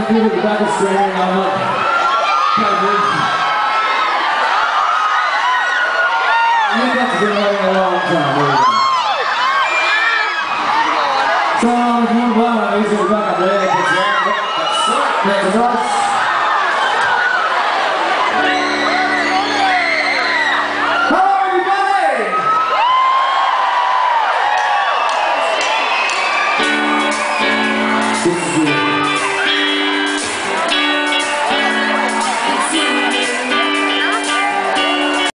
people at the back are screaming, I'm like, you guys have been waiting a long time, there you go. So, if you want to use the back up there, that's right, that's right. This is